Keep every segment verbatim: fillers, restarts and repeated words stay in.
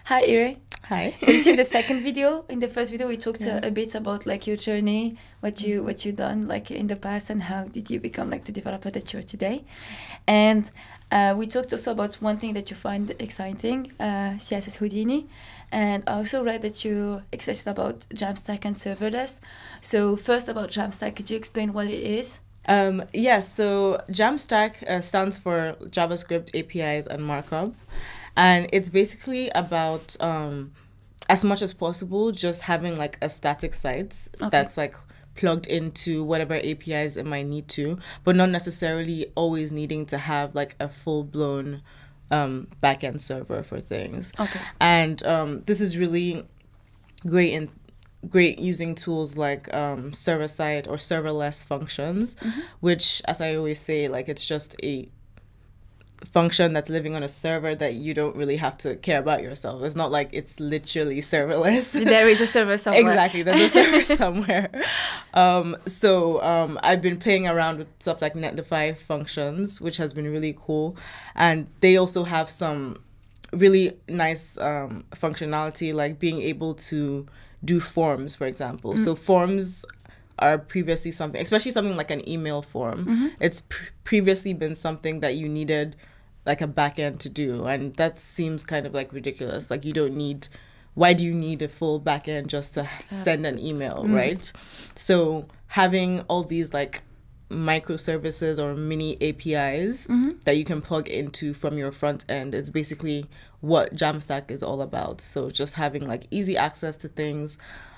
Hi, Ire. Hi. So this is the second video. In the first video, we talked Yeah. a, a bit about like your journey, what you what you done like in the past, and how did you become like the developer that you are today. And uh, we talked also about one thing that you find exciting, uh, C S S Houdini. And I also read that you're excited about Jamstack and serverless. So first about Jamstack, could you explain what it is? Um, yes, yeah, so Jamstack uh, stands for JavaScript A P Is and Markup. And it's basically about, um, as much as possible, just having like a static site okay. that's like plugged into whatever A P Is it might need to, but not necessarily always needing to have like a full-blown um, backend server for things. Okay. And um, this is really great in great using tools like um, server-side or serverless functions, mm-hmm. which, as I always say, like it's just a function that's living on a server that you don't really have to care about yourself. It's not like it's literally serverless. There is a server somewhere. Exactly, there's a server somewhere. Um, so um, I've been playing around with stuff like Netlify functions, which has been really cool. And they also have some really nice um, functionality, like being able to do forms, for example. Mm. So forms are previously something, especially something like an email form. Mm-hmm. It's pr- previously been something that you needed like a back end to do, and that seems kind of like ridiculous. Like you don't need, why do you need a full back end just to send an email, mm. right? So having all these like microservices or mini A P Is mm-hmm. that you can plug into from your front end, it's basically what Jamstack is all about. So just having like easy access to things,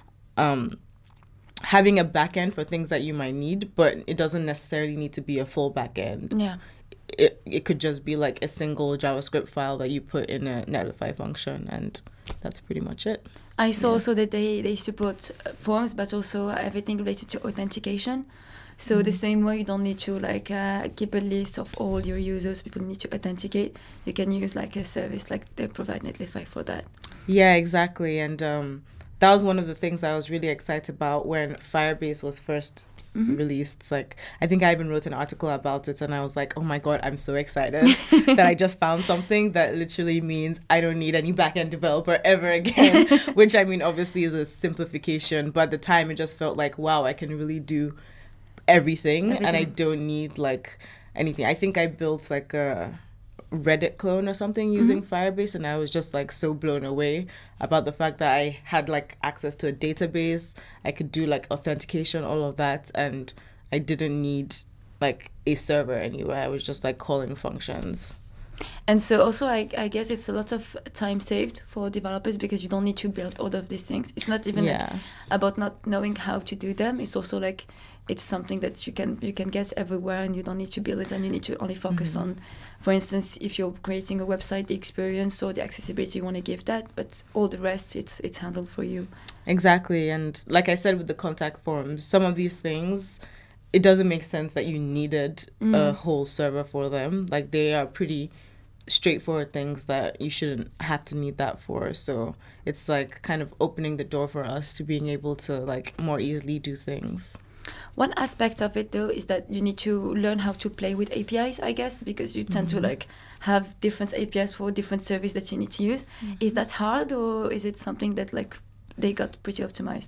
um, having a backend for things that you might need, but it doesn't necessarily need to be a full backend. Yeah. It it could just be like a single JavaScript file that you put in a Netlify function, and that's pretty much it. I saw yeah. also that they, they support forms, but also everything related to authentication. So mm-hmm. the same way, you don't need to like uh, keep a list of all your users. People need to authenticate. You can use like a service like they provide Netlify for that. Yeah, exactly. And um, that was one of the things I was really excited about when Firebase was first mm-hmm. released. It's like, I think I even wrote an article about it, and I was like, oh my God, I'm so excited that I just found something that literally means I don't need any backend developer ever again, which I mean, obviously is a simplification, but at the time it just felt like, wow, I can really do everything, everything. And I don't need like anything. I think I built like a Reddit clone or something using mm-hmm. Firebase, and I was just like so blown away about the fact that I had like access to a database. I could do like authentication, all of that, and I didn't need like a server anywhere. I was just like calling functions. And so also I, I guess it's a lot of time saved for developers because you don't need to build all of these things. It's not even yeah. like about not knowing how to do them. It's also like it's something that you can you can get everywhere, and you don't need to build it, and you need to only focus mm-hmm. on, for instance, if you're creating a website, the experience or the accessibility, you want to give that, but all the rest it's it's handled for you. Exactly. And like I said with the contact forms, some of these things, it doesn't make sense that you needed mm. a whole server for them. Like they are pretty straightforward things that you shouldn't have to need that for. So it's like kind of opening the door for us to being able to like more easily do things. One aspect of it though is that you need to learn how to play with A P Is, I guess, because you tend mm-hmm. to like have different A P Is for different services that you need to use. Mm-hmm. Is that hard, or is it something that like they got pretty optimized?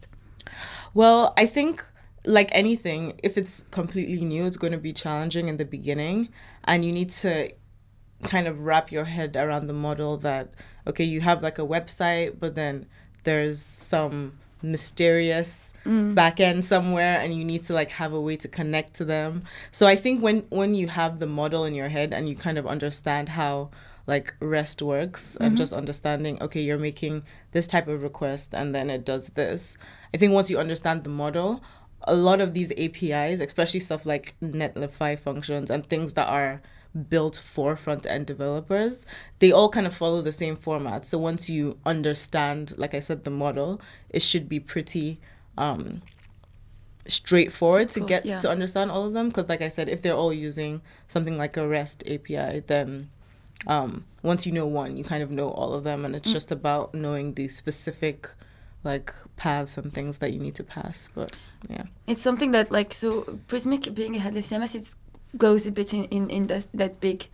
Well, I think like anything, if it's completely new, it's going to be challenging in the beginning, and you need to kind of wrap your head around the model that, okay, you have like a website, but then there's some mysterious mm. backend somewhere, and you need to like have a way to connect to them. So I think when when you have the model in your head and you kind of understand how like REST works, mm-hmm. and just understanding, okay, you're making this type of request and then it does this. I think once you understand the model, a lot of these A P Is, especially stuff like Netlify functions and things that are built for front-end developers, they all kind of follow the same format. So once you understand, like I said, the model, it should be pretty um, straightforward to cool, get yeah. to understand all of them. Because like I said, if they're all using something like a REST A P I, then um, once you know one, you kind of know all of them. And it's mm. just about knowing the specific like paths and things that you need to pass. But yeah. It's something that like, so Prismic being a headless C M S, it's goes a bit in, in, in that, that big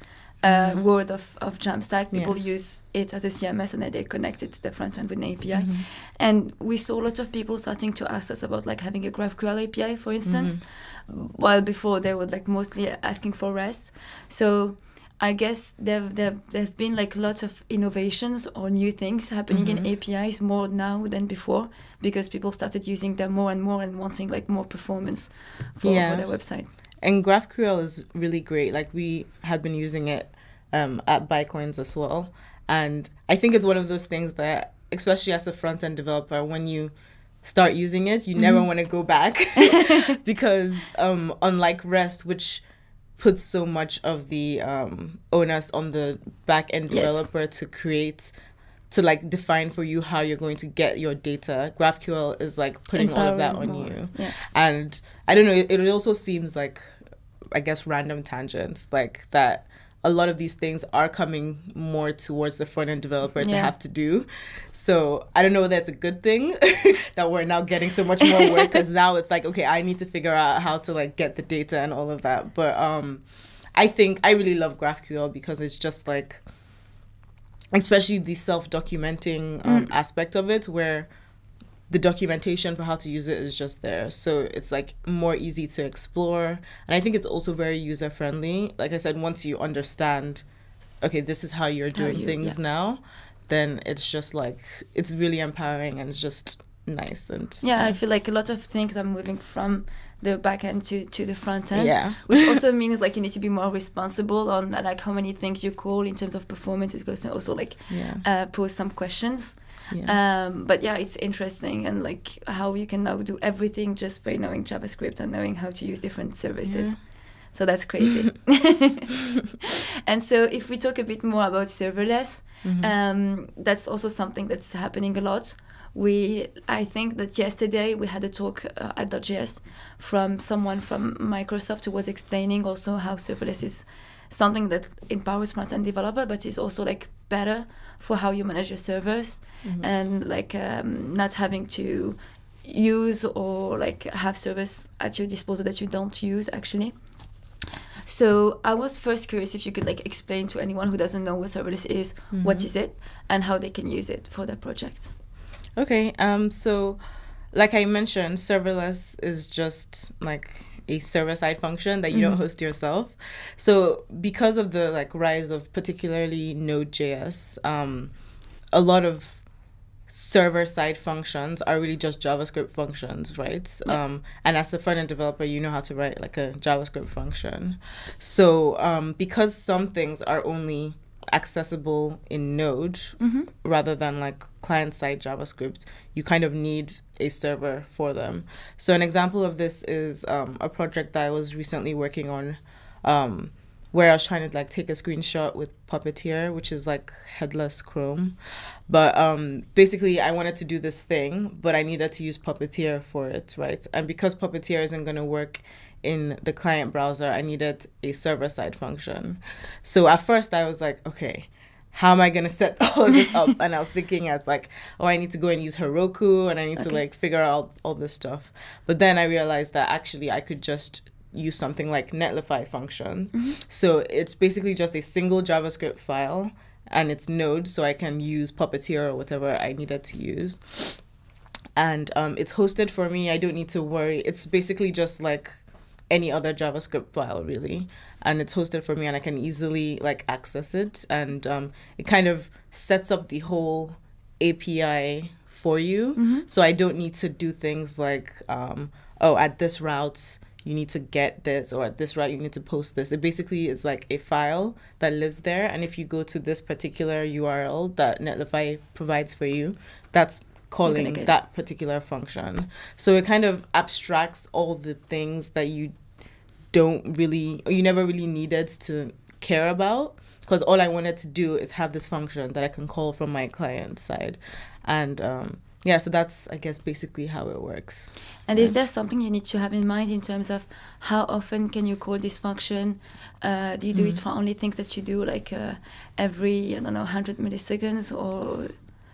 uh, world of, of Jamstack. People Yeah. use it as a C M S, and then they connect it to the front end with an A P I. Mhm. And we saw lots of people starting to ask us about like having a GraphQL A P I, for instance, while before they were like mostly asking for REST. So I guess there there there've been like lots of innovations or new things happening Mhm. in A P Is more now than before, because people started using them more and more and wanting like more performance for, Yeah. for their website. And GraphQL is really great. Like we had been using it um, at Bitcoins as well. And I think it's one of those things that, especially as a front end developer, when you start using it, you never Mhm. want to go back because um, unlike REST, which puts so much of the um, onus on the back end Yes. developer to create, to like define for you how you're going to get your data, GraphQL is like putting all of that on Empowering more. you. Yes. And I don't know, it, it also seems like, I guess, random tangents, like that a lot of these things are coming more towards the front end developer to Yeah. have to do. So I don't know whether that's a good thing that we're now getting so much more work, because now it's like, okay, I need to figure out how to like get the data and all of that. But um, I think I really love GraphQL because it's just like, especially the self-documenting um, Mm. aspect of it, where the documentation for how to use it is just there. So it's like more easy to explore. And I think it's also very user friendly. Like I said, once you understand, okay, this is how you're How doing you- things yeah. now, then it's just like, it's really empowering and it's just nice. And Yeah, I feel like a lot of things are moving from the back end to, to the front end. Yeah. Which also means like you need to be more responsible on like how many things you call in terms of performance. It's going to also like Yeah. uh, pose some questions. Yeah. Um, but yeah, it's interesting, and like how you can now do everything just by knowing JavaScript and knowing how to use different services. Yeah. So that's crazy. And so if we talk a bit more about serverless, Mhm. um, that's also something that's happening a lot. We, I think that yesterday we had a talk uh, at .js from someone from Microsoft who was explaining also how serverless is something that empowers front-end developer, but is also like better for how you manage your servers Mhm. and like um, not having to use or like have servers at your disposal that you don't use actually. So I was first curious if you could like explain to anyone who doesn't know what serverless is, what Mhm. is it, and how they can use it for their project. Okay, um, so like I mentioned, serverless is just like a server-side function that you don't Mhm. host yourself. So because of the like rise of particularly Node.js, um, a lot of server-side functions are really just JavaScript functions, right? Yeah. Um, and as the front-end developer, you know how to write like a JavaScript function. So um, because some things are only accessible in Node Mhm. rather than like client-side JavaScript, you kind of need a server for them. So an example of this is um, a project that I was recently working on, um, where I was trying to like take a screenshot with Puppeteer, which is like headless Chrome. But um, basically I wanted to do this thing, but I needed to use Puppeteer for it, right? And because Puppeteer isn't going to work in the client browser, I needed a server-side function. So at first I was like, okay, how am I going to set all of this up? And I was thinking as like, oh, I need to go and use Heroku and I need to Okay. like figure out all this stuff. But then I realized that actually I could just use something like Netlify function. Mm-hmm. So it's basically just a single JavaScript file and it's Node, so I can use Puppeteer or whatever I needed to use. And um, it's hosted for me. I don't need to worry. It's basically just like any other JavaScript file, really. And it's hosted for me and I can easily like access it. And um, it kind of sets up the whole A P I for you. Mm-hmm. So I don't need to do things like, um, oh, at this route, you need to get this, or at this route, you need to post this. It basically is like a file that lives there. And if you go to this particular U R L that Netlify provides for you, that's calling get- that particular function. So it kind of abstracts all the things that you don't really, or you never really needed to care about, because all I wanted to do is have this function that I can call from my client side. And um, yeah, so that's, I guess, basically how it works. And is there something you need to have in mind in terms of how often can you call this function? Uh, do you do it for only things that you do like uh, every, I don't know, one hundred milliseconds or?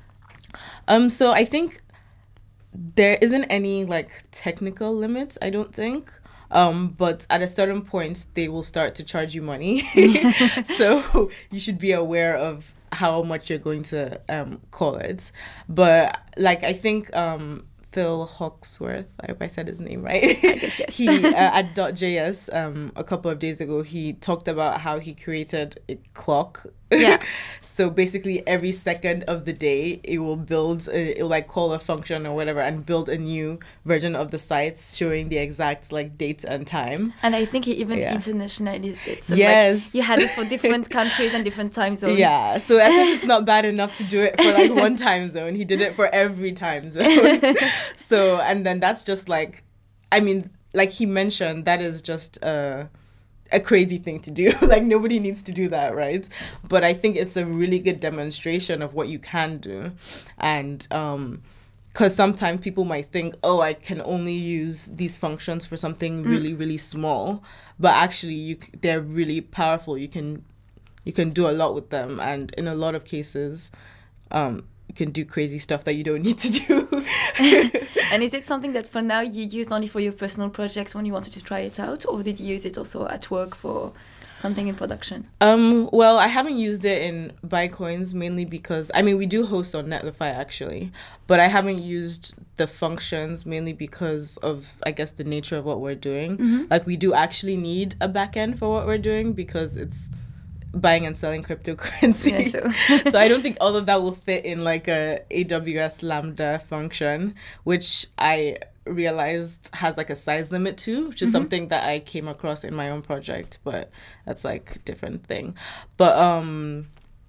Um, so I think there isn't any like technical limits, I don't think. Um, but at a certain point, they will start to charge you money. So you should be aware of how much you're going to um, call it. But like, I think um, Phil Hawksworth, I hope I said his name right. I guess yes. he uh, at .js um, a couple of days ago, he talked about how he created a clock. Yeah. So basically, every second of the day, it will build, a, it will like call a function or whatever, and build a new version of the site showing the exact like date and time. And I think he even Yeah. internationalized it. So Yes. like, he had it for different countries and different time zones. Yeah, so as if it's not bad enough to do it for like one time zone, he did it for every time zone. So, and then that's just like, I mean, like he mentioned, that is just uh, a crazy thing to do. Like nobody needs to do that, right? But I think it's a really good demonstration of what you can do. And um because sometimes people might think, oh, I can only use these functions for something really, really small. But actually, you c- they're really powerful. You can you can do a lot with them. And in a lot of cases, um, you can do crazy stuff that you don't need to do. And is it something that for now you used only for your personal projects when you wanted to try it out, or did you use it also at work for something in production? Um, well, I haven't used it in Bitcoins mainly because, I mean, we do host on Netlify actually, but I haven't used the functions mainly because of, I guess, the nature of what we're doing. Mm-hmm. Like we do actually need a backend for what we're doing because it's buying and selling cryptocurrency. Yeah, so. So I don't think all of that will fit in like a A W S Lambda function, which I realized has like a size limit too, which is Mhm. something that I came across in my own project, but that's like a different thing. But um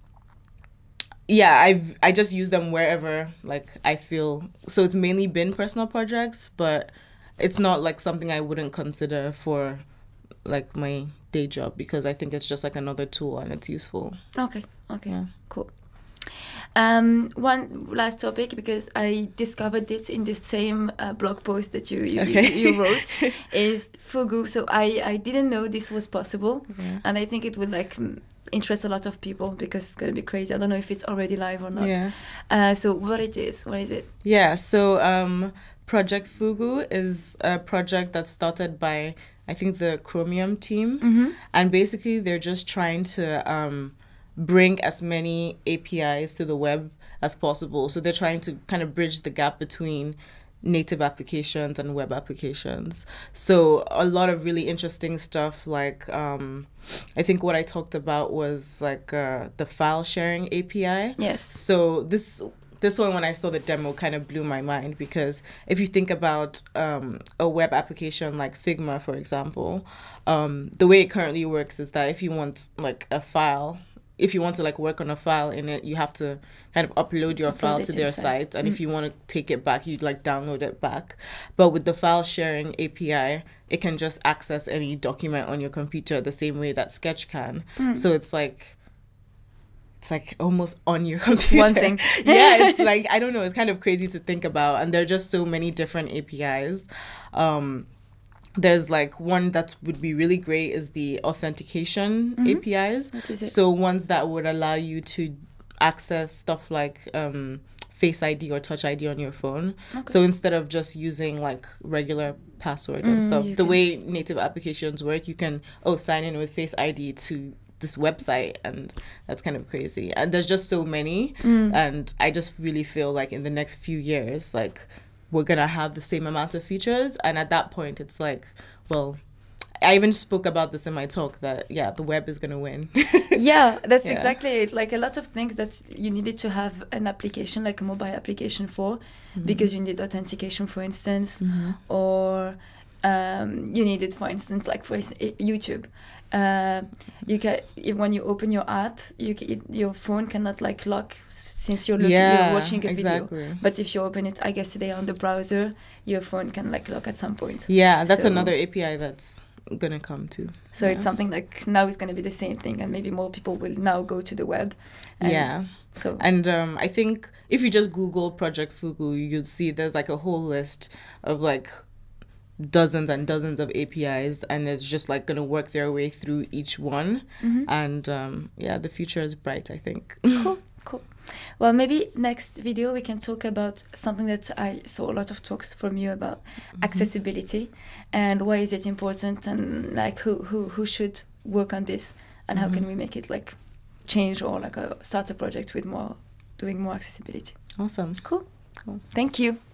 yeah, I've I just use them wherever like I feel. So it's mainly been personal projects, but it's not like something I wouldn't consider for like my day job because I think it's just like another tool and it's useful. Okay, okay, Yeah. cool. Um, one last topic, because I discovered it in the same uh, blog post that you you, Okay. you wrote, is Fugu. So I, I didn't know this was possible, Yeah. and I think it would like m- interest a lot of people because it's gonna be crazy. I don't know if it's already live or not. Yeah. Uh, so what it is? What is it? Yeah, so um, Project Fugu is a project that started by, I think, the Chromium team. Mm-hmm. And basically, they're just trying to um, bring as many A P Is to the web as possible. So they're trying to kind of bridge the gap between native applications and web applications. So a lot of really interesting stuff like, um, I think what I talked about was like uh, the file sharing A P I. Yes. So this this one, when I saw the demo, kind of blew my mind because if you think about um, a web application like Figma, for example, um, the way it currently works is that if you want like a file, if you want to like work on a file in it, you have to kind of upload your Upload file it to their inside. site. And Mm. if you want to take it back, you'd like download it back. But with the file sharing A P I, it can just access any document on your computer the same way that Sketch can. Mm. So it's like, it's like almost on your It's computer. one thing. Yeah, it's like, I don't know, it's kind of crazy to think about. And there are just so many different A P Is. Um, there's like one that would be really great is the authentication Mhm. A P Is. What is it? So ones that would allow you to access stuff like um, Face I D or Touch I D on your phone. Okay. So instead of just using like regular password and Mm, stuff, you the can- way native applications work, you can, oh, sign in with Face I D to this website, and that's kind of crazy. And there's just so many. Mm. And I just really feel like in the next few years, like we're gonna have the same amount of features. And at that point, it's like, well, I even spoke about this in my talk that, yeah, the web is gonna win. Yeah, that's Yeah. exactly it. Like a lot of things that you needed to have an application, like a mobile application for, Mm-hmm. because you need authentication, for instance, or um, you needed, for instance, like for ins- i- YouTube. Uh, you can if, when you open your app, you ca it, your phone cannot like lock s- since you're looking, Yeah, you're watching a video. exactly. But if you open it, I guess today on the browser, your phone can like lock at some point. Yeah, that's So- another A P I that's gonna come too. So Yeah. it's something like now it's going to be the same thing, and maybe more people will now go to the web. And Yeah. So And um, I think if you just Google Project Fugu, you'd see there's like a whole list of like dozens and dozens of A P Is, and it's just like gonna work their way through each one. Mhm. And um, yeah, the future is bright, I think. Cool, Cool. Well, maybe next video we can talk about something that I saw a lot of talks from you about, mm-hmm. accessibility, and why is it important, and like who who who should work on this, and mm-hmm. how can we make it like change, or like a start a project with more doing more accessibility. Awesome. Cool. Cool. Thank you.